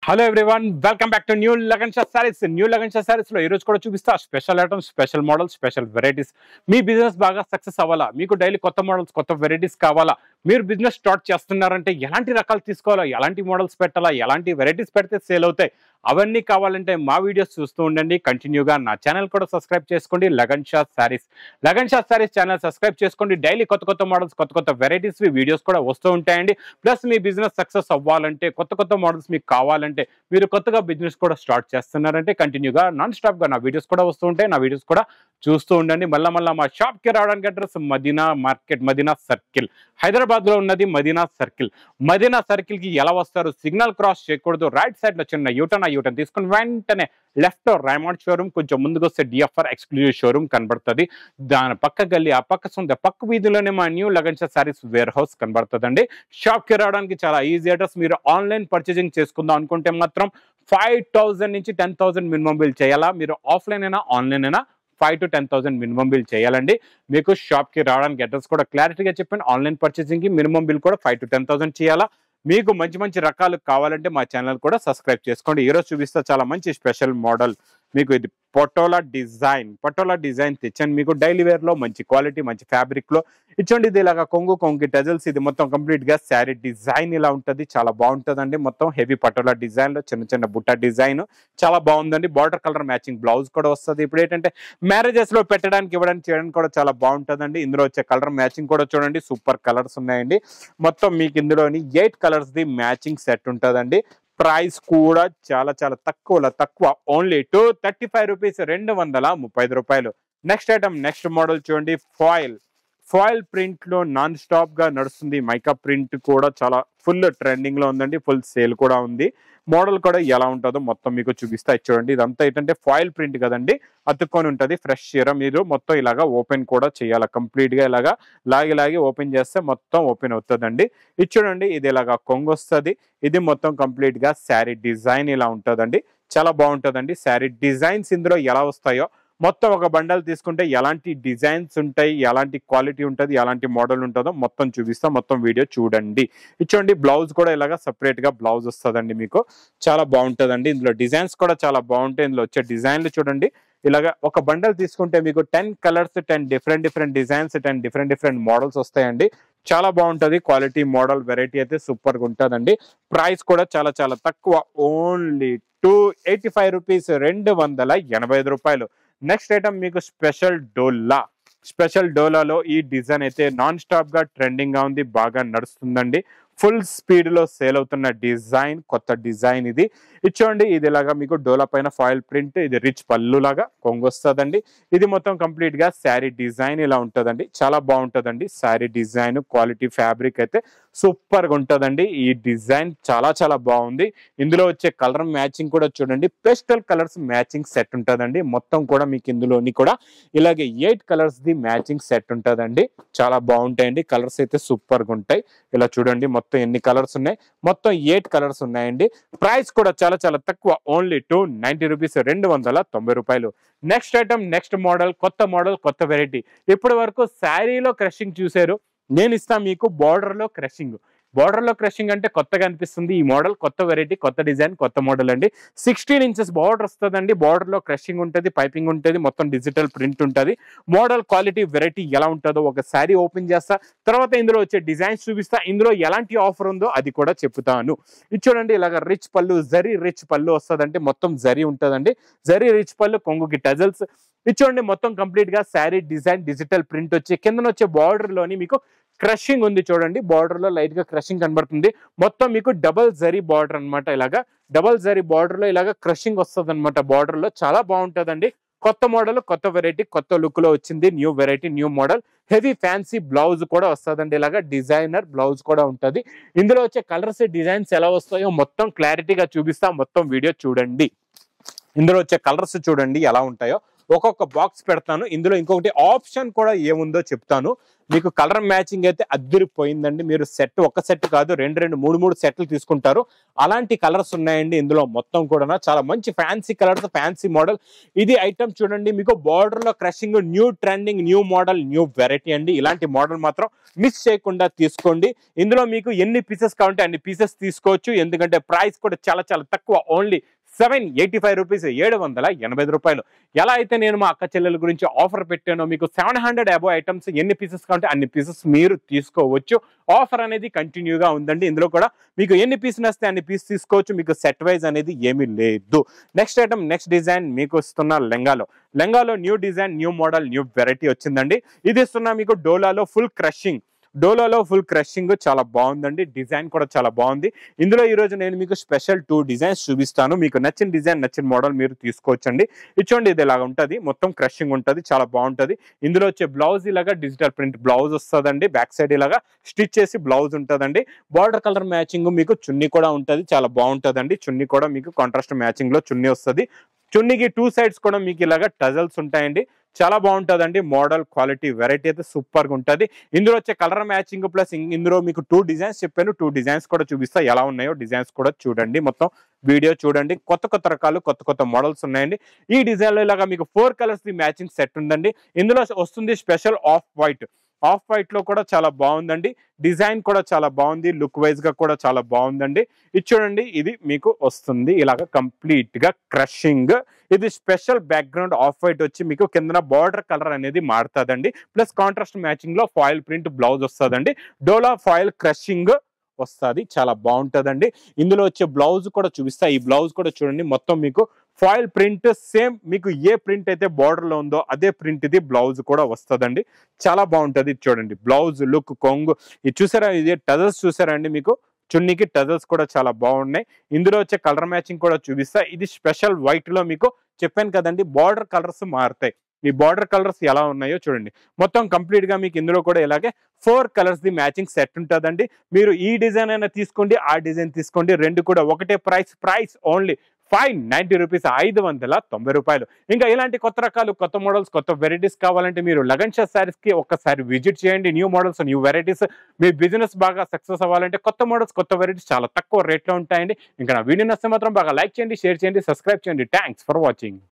Hello everyone, welcome back to New Lagan Shah Sarees. New Lagan Shah Sarees లో ఈ రోజు కూడా చూపిస్తా special items, special models, special varieties. మీ business బాగా సక్సెస్ అవ్వాలా, మీకు డైలీ కొత్త మోడల్స్, కొత్త వెరైటీస్ కావాలా, మీరు బిజినెస్ స్టార్ట్ చేస్తున్నారంటే ఎలాంటి రకాలు తీసుకోవాలా, ఎలాంటి మోడల్స్ పెట్టాలా, ఎలాంటి వెరైటీస్ పెడితే సేల్ అవుతాయి, అవన్నీ కావాలంటే మా వీడియోస్ చూస్తూ ఉండండి కంటిన్యూగా. నా ఛానల్ కూడా సబ్స్క్రైబ్ చేసుకోండి, లగన్ షా సారీస్. లగన్ షా సారీస్ ఛానల్ సబ్స్క్రైబ్ చేసుకోండి. డైలీ కొత్త కొత్త మోడల్స్, కొత్త కొత్త వెరైటీస్ వీడియోస్ కూడా వస్తూ ఉంటాయండి. ప్లస్ మీ బిజినెస్ సక్సెస్ అవ్వాలంటే, కొత్త కొత్త మోడల్స్ మీకు కావాలంటే, మీరు కొత్తగా బిజినెస్ కూడా స్టార్ట్ చేస్తున్నారంటే కంటిన్యూగా నాన్ స్టాప్ గా నా వీడియోస్ కూడా వస్తూ ఉంటాయి. నా వీడియోస్ కూడా చూస్తూ ఉండండి. మళ్ళా మా షాప్ కి రావడానికి address Madina market, Madina circle, Hyderabad లో ఉన్నది మదీనా సర్కిల్. మదీనా సర్కిల్ కి ఎలా వస్తారు, సిగ్నల్ క్రాస్ చేయకూడదు, రైట్ సైడ్ లో చిన్న యూటర్న్ తీసుకుని వెంటనే లెఫ్ట్ రైమాండ్ షోరూమ్, కొంచెం ముందుకు వస్తే డిఎఫ్ఆర్ ఎక్స్క్లూజివ్ షోరూమ్ కనబడుతుంది. దాని పక్క గల్లీ, ఆ పక్క సొంత పక్క వీధిలోనే మా new Lagan Shah sarees warehouse కనబడుతుందండి. షాప్ కి రావడానికి చాలా ఈజీ అడ్రస్. మీరు ఆన్లైన్ పర్చేసింగ్ చేసుకుందాం అనుకుంటే మాత్రం 5,000 నుంచి 10,000 మినిమం బిల్ చేయాలా. మీరు ఆఫ్లైన్ అయినా ఆన్లైన్ అయినా 5,000 to 10,000 మినిమం బిల్ చేయాలండి. మీకు షాప్ కి రావడానికి అడ్రస్ కూడా క్లారిటీగా చెప్పాను. ఆన్లైన్ పర్చేసింగ్ కి మినిమం బిల్ కూడా 5,000 to 10,000 చేయాలా. మీకు మంచి మంచి రకాలు కావాలంటే మా ఛానల్ కూడా సబ్స్క్రైబ్ చేసుకోండి. ఈరోజు చూపిస్తా చాలా మంచి స్పెషల్ మోడల్. మీకు ఇది పటోలా డిజైన్ తెచ్చాను. మీకు డైలీ వేర్ లో మంచి క్వాలిటీ, మంచి ఫ్యాబ్రిక్ లో ఇచ్చండి. ఇది ఇలాగా కొంగు టజల్స్, ఇది మొత్తం కంప్లీట్ గా శారీ డిజైన్ ఇలా ఉంటుంది. చాలా బాగుంటుందండి. మొత్తం హెవీ పటోలా డిజైన్ లో చిన్న చిన్న బుట్ట డిజైన్ చాలా బాగుందండి. బార్డర్ కలర్ మ్యాచింగ్ బ్లౌజ్ కూడా వస్తుంది. ఇప్పుడు ఏంటంటే మ్యారేజెస్ లో పెట్టడానికి, ఇవ్వడానికి, చేయడానికి కూడా చాలా బాగుంటుందండి. ఇందులో వచ్చే కలర్ మ్యాచింగ్ కూడా చూడండి, సూపర్ కలర్స్ ఉన్నాయండి. మొత్తం మీకు ఇందులోని 8 కలర్స్ ది మ్యాచింగ్ సెట్ ఉంటుందండి. ప్రైస్ కూడా చాలా చాలా తక్కువ, ఓన్లీ 235 రూపీస్, 235 రూపాయలు. నెక్స్ట్ ఐటమ్, నెక్స్ట్ మోడల్ చూడండి. ఫాయిల్ ప్రింట్ లో నాన్ స్టాప్ గా నడుస్తుంది. మైకా ప్రింట్ కూడా చాలా ఫుల్ ట్రెండింగ్ లో ఉందండి. ఫుల్ సేల్ కూడా ఉంది. మోడల్ కూడా ఎలా ఉంటుందో మొత్తం మీకు చూపిస్తా. చూడండి, ఇదంతా ఏంటంటే ఫాయిల్ ప్రింట్ కదండి, అతుక్కొని ఉంటుంది. ఫ్రెష్ చీర మీరు మొత్తం ఇలాగా ఓపెన్ కూడా చేయాలి. కంప్లీట్ గా ఇలాగా లాగి ఓపెన్ చేస్తే మొత్తం ఓపెన్ అవుతుందండి. ఇది చూడండి, ఇది ఇలాగా కొంగు వస్తుంది. ఇది మొత్తం కంప్లీట్ గా శారీ డిజైన్ ఇలా ఉంటుందండి. చాలా బాగుంటుందండి. శారీ డిజైన్స్ ఇందులో ఎలా వస్తాయో మొత్తం ఒక బండల్ తీసుకుంటే ఎలాంటి డిజైన్స్ ఉంటాయి, ఎలాంటి క్వాలిటీ ఉంటుంది, ఎలాంటి మోడల్ ఉంటుందో మొత్తం చూపిస్తా. మొత్తం వీడియో చూడండి. ఇచ్చండి, బ్లౌజ్ కూడా ఇలాగా సపరేట్ గా బ్లౌజ్ వస్తుందండి. మీకు చాలా బాగుంటుందండి. ఇందులో డిజైన్స్ కూడా చాలా బాగుంటాయి. ఇందులో వచ్చే డిజైన్లు చూడండి. ఇలాగా ఒక బండల్ తీసుకుంటే మీకు 10 colours, 10 different designs, 10 different models వస్తాయండి. చాలా బాగుంటది. క్వాలిటీ, మోడల్, వెరైటీ అయితే సూపర్ గా ఉంటుందండి. ప్రైస్ కూడా చాలా చాలా తక్కువ, ఓన్లీ 285 రూపీస్, 285 రూపాయలు. నెక్స్ట్ ఐటమ్ మీకు స్పెషల్ డోలాలో ఈ డిజైన్ అయితే నాన్ స్టాప్ గా ట్రెండింగ్ గా ఉంది, బాగా నడుస్తుందండి. ఫుల్ స్పీడ్ లో సేల్ అవుతున్న డిజైన్, కొత్త డిజైన్ ఇది. ఇచ్చోండి, ఇది ఇలాగా మీకు డోలా పైన ఫాయిల్ ప్రింట్, ఇది రిచ్ పళ్ళు లాగా కొంగు వస్తుందండి. ఇది మొత్తం కంప్లీట్ గా శారీ డిజైన్ ఇలా ఉంటుందండి. చాలా బాగుంటుందండి. శారీ డిజైన్, క్వాలిటీ, ఫ్యాబ్రిక్ అయితే సూపర్ గా ఉంటుందండి. ఈ డిజైన్ చాలా చాలా బాగుంది. ఇందులో వచ్చే కలర్ మ్యాచింగ్ కూడా చూడండి, పేస్టల్ కలర్స్ మ్యాచింగ్ సెట్ ఉంటుందండి. మొత్తం కూడా మీకు ఇందులోని కూడా ఇలాగే 8 కలర్స్ ది మ్యాచింగ్ సెట్ ఉంటుందండి. చాలా బాగుంటాయండి. కలర్స్ అయితే సూపర్ గా ఉంటాయి. ఇలా చూడండి, మొత్తం ఎన్ని కలర్స్ ఉన్నాయి, మొత్తం 8 కలర్స్ ఉన్నాయండి. ప్రైస్ కూడా చాలా చాలా తక్కువ, ఓన్లీ 290 రూపీస్, 290 రూపాయలు. నెక్స్ట్ ఐటమ్, నెక్స్ట్ మోడల్, కొత్త వెరైటీ. ఇప్పటి వరకు శారీలో క్రషింగ్ చూసారు, నేను ఇస్తా మీకు బార్డర్ లో క్రషింగ్ అంటే కొత్తగా అనిపిస్తుంది. ఈ మోడల్ కొత్త వెరైటీ, కొత్త డిజైన్, కొత్త మోడల్ అండి. 16 ఇంచెస్ బార్డర్ వస్తుందండి. బార్డర్ లో క్రషింగ్ ఉంటుంది, పైపింగ్ ఉంటుంది, మొత్తం డిజిటల్ ప్రింట్ ఉంటుంది. మోడల్, క్వాలిటీ, వెరైటీ ఎలా ఉంటుందో ఒక శారీ ఓపెన్ చేస్తా, తర్వాత ఇందులో వచ్చే డిజైన్స్ చూపిస్తా. ఇందులో ఎలాంటి ఆఫర్ ఉందో అది కూడా చెప్తాను. ఇది చూడండి, ఇలాగ రిచ్ పళ్ళు, రిచ్ పళ్ళు వస్తుందంటే మొత్తం జరీ ఉంటుందండి. రిచ్ పళ్ళు, కొంగుకి టజల్స్. ఇది చూడండి, మొత్తం కంప్లీట్ గా శారీ డిజైన్, డిజిటల్ ప్రింట్ వచ్చి కింద వచ్చే బార్డర్ లోని మీకు క్రషింగ్ ఉంది. చూడండి, బార్డర్ లో లైట్ గా క్రషింగ్ కనబడుతుంది. మొత్తం మీకు డబల్ జరీ బార్డర్ అనమాట. ఇలాగా డబల్ జరీ బార్డర్ లో ఇలాగా క్రషింగ్ వస్తుంది అనమాట. బార్డర్ లో చాలా బాగుంటుందండి. కొత్త మోడల్, కొత్త వెరైటీ, కొత్త లుక్ లో వచ్చింది. New variety, new model. Heavy fancy blouse కూడా వస్తుందండి. ఇలాగా డిజైనర్ బ్లౌజ్ కూడా ఉంటుంది. ఇందులో వచ్చే కలర్స్, డిజైన్స్ ఎలా వస్తాయో మొత్తం క్లారిటీగా చూపిస్తా. మొత్తం వీడియో చూడండి. ఇందులో వచ్చే కలర్స్ చూడండి ఎలా ఉంటాయో. ఒక్కొక్క బాక్స్ పెడతాను. ఇందులో ఇంకొకటి ఆప్షన్ కూడా ఏముందో చెప్తాను. మీకు కలర్ మ్యాచింగ్ అయితే అద్దిరిపోయిందండి. మీరు సెట్ ఒక సెట్ కాదు, రెండు మూడు సెట్లు తీసుకుంటారు. అలాంటి కలర్స్ ఉన్నాయండి ఇందులో మొత్తం కూడా. చాలా మంచి ఫ్యాన్సీ కలర్స్, ఫ్యాన్సీ మోడల్. ఇది ఐటమ్ చూడండి, మీకు బార్డర్ లో crushing, new trending, new model, new variety అండి. ఇలాంటి మోడల్ మాత్రం మిస్ చేయకుండా తీసుకోండి. ఇందులో మీకు ఎన్ని పీసెస్ కావాలంటే అన్ని పీసెస్ తీసుకోవచ్చు. ఎందుకంటే ప్రైస్ కూడా చాలా చాలా తక్కువ, ఓన్లీ 785 రూపీస్, 785 రూపాయలు. ఎలా అయితే నేను మా అక్క చెల్లెల గురించి ఆఫర్ పెట్టానో, మీకు 700 అబోవ్ ఐటమ్స్ ఎన్ని పీసెస్ కావాలంటే అన్ని పీసెస్ మీరు తీసుకోవచ్చు. ఆఫర్ అనేది కంటిన్యూగా ఉందండి. ఇందులో కూడా మీకు ఎన్ని పీస్ వస్తే అన్ని పీస్ తీసుకోవచ్చు. మీకు సెట్ వైజ్ అనేది ఏమీ లేదు. నెక్స్ట్ ఐటమ్, నెక్స్ట్ డిజైన్ మీకు వస్తున్న లెంగాలో new design, new model, new variety వచ్చిందండి. ఇది ఇస్తున్నా మీకు డోలాలో ఫుల్ క్రషింగ్ చాలా బాగుందండి. డిజైన్ కూడా చాలా బాగుంది. ఇందులో ఈ రోజు నేను మీకు స్పెషల్ 2 డిజైన్స్ చూపిస్తాను. మీకు నచ్చిన డిజైన్, నచ్చిన మోడల్ మీరు తీసుకోవచ్చండి. ఇచ్చోండి, ఇది ఇలాగా ఉంటుంది, మొత్తం క్రషింగ్ ఉంటుంది, చాలా బాగుంటుంది. ఇందులో వచ్చే బ్లౌజ్ ఇలాగా డిజిటల్ ప్రింట్ బ్లౌజ్ వస్తుందండి. బ్యాక్ సైడ్ ఇలాగా స్టిచ్ చేసి బ్లౌజ్ ఉంటుందండి. బార్డర్ కలర్ మ్యాచింగ్, మీకు చున్నీ కూడా ఉంటుంది, చాలా బాగుంటుందండి. చున్నీ కూడా మీకు కాంట్రాస్ట్ మ్యాచింగ్ లో చున్నీ వస్తుంది. చున్నీకి 2 సైడ్స్ కూడా మీకు ఇలాగా టజల్స్ ఉంటాయండి. చాలా బాగుంటుందండి. మోడల్, క్వాలిటీ, వెరైటీ అయితే సూపర్ గా ఉంటుంది. ఇందులో వచ్చే కలర్ మ్యాచింగ్ ప్లస్ ఇందులో మీకు 2 డిజైన్స్ చెప్పాను. 2 డిజైన్స్ కూడా చూపిస్తా, ఎలా ఉన్నాయో డిజైన్స్ కూడా చూడండి. మొత్తం వీడియో చూడండి. కొత్త రకాలు, కొత్త మోడల్స్ ఉన్నాయండి. ఈ డిజైన్ లో ఇలాగా మీకు 4 కలర్స్ ది మ్యాచింగ్ సెట్ ఉందండి. ఇందులో వస్తుంది స్పెషల్ ఆఫ్ వైట్ లో కూడా చాలా బాగుందండి. డిజైన్ కూడా చాలా బాగుంది, లుక్ వైజ్ గా కూడా చాలా బాగుందండి. ఇది చూడండి, ఇది మీకు వస్తుంది ఇలాగా కంప్లీట్ గా క్రషింగ్. ఇది స్పెషల్ బ్యాక్గ్రౌండ్ ఆఫ్ వైట్ వచ్చి మీకు కింద బార్డర్ కలర్ అనేది మారుతుందండి. ప్లస్ కాంట్రాస్ట్ మ్యాచింగ్ లో ఫాయిల్ ప్రింట్ బ్లౌజ్ వస్తుందండి. డోలా ఫాయిల్ క్రషింగ్ వస్తుంది, చాలా బాగుంటుందండి. ఇందులో వచ్చే బ్లౌజ్ కూడా చూపిస్తా. ఈ బ్లౌజ్ కూడా చూడండి, మొత్తం మీకు ఫాయిల్ ప్రింట్ సేమ్, మీకు ఏ ప్రింట్ అయితే బార్డర్ లో ఉందో అదే ప్రింట్ ఇది బ్లౌజ్ కూడా వస్తుందండి. చాలా బాగుంటుంది. చూడండి బ్లౌజ్ లుక్, కొంగు ఇది చూసారా, ఇది టజల్స్ చూసారా అండి. మీకు చున్నీకి టజల్స్ కూడా చాలా బాగున్నాయి. ఇందులో వచ్చే కలర్ మ్యాచింగ్ కూడా చూపిస్తా. ఇది స్పెషల్ వైట్ లో మీకు చెప్పాను కదండి, బార్డర్ కలర్స్ మారుతాయి. ఈ బార్డర్ కలర్స్ ఎలా ఉన్నాయో చూడండి. మొత్తం కంప్లీట్ గా మీకు ఇందులో కూడా ఇలాగే 4 కలర్స్ ది మ్యాచింగ్ సెట్ ఉంటుందండి. మీరు ఈ డిజైన్ అయినా తీసుకోండి, ఆ డిజైన్ తీసుకోండి, రెండు కూడా ఒకటే ప్రైస్ ఓన్లీ 590 రూపీస్, 590 రూపాయలు. ఇంకా ఇలాంటి కొత్త రకాలు, కొత్త మోడల్స్, కొత్త వెరైటీస్ కావాలంటే మీరు లగన్ షా సారీస్ కి ఒక్కసారి విజిట్ చేయండి. New models, new varieties. మీ బిజినెస్ బాగా సక్సెస్ అవ్వాలంటే కొత్త మోడల్స్, కొత్త వెరైటీస్ చాలా తక్కువ రేట్లో ఉంటాయండి. ఇంకా నా వీడియో నచ్చితే మాత్రం బాగా లైక్ చేయండి, షేర్ చేయండి, సబ్స్క్రైబ్ చేయండి. Thanks for watching.